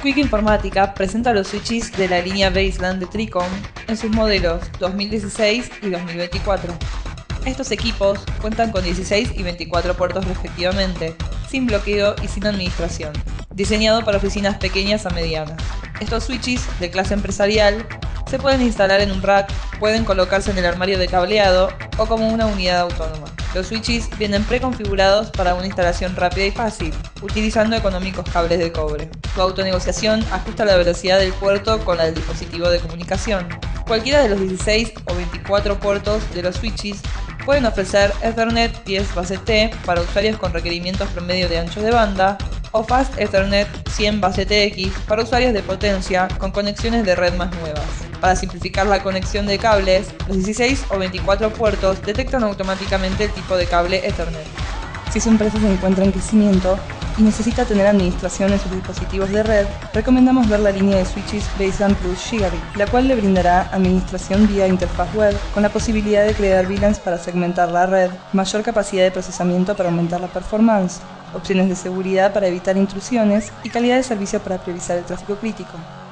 Quick Informática presenta los switches de la línea Baseline de Tricom en sus modelos 2016 y 2024. Estos equipos cuentan con 16 y 24 puertos respectivamente, sin bloqueo y sin administración, diseñado para oficinas pequeñas a medianas. Estos switches de clase empresarial se pueden instalar en un rack, pueden colocarse en el armario de cableado o como una unidad autónoma. Los switches vienen preconfigurados para una instalación rápida y fácil, utilizando económicos cables de cobre. Su autonegociación ajusta la velocidad del puerto con la del dispositivo de comunicación. Cualquiera de los 16 o 24 puertos de los switches pueden ofrecer Ethernet 10 base T para usuarios con requerimientos promedio de ancho de banda o Fast Ethernet 100 base TX para usuarios de potencia con conexiones de red más nuevas. Para simplificar la conexión de cables, los 16 o 24 puertos detectan automáticamente el tipo de cable Ethernet. Si su empresa se encuentra en crecimiento y necesita tener administración en sus dispositivos de red, recomendamos ver la línea de switches Baseline Plus Gigabit, la cual le brindará administración vía interfaz web con la posibilidad de crear VLANs para segmentar la red, mayor capacidad de procesamiento para aumentar la performance, opciones de seguridad para evitar intrusiones y calidad de servicio para priorizar el tráfico crítico.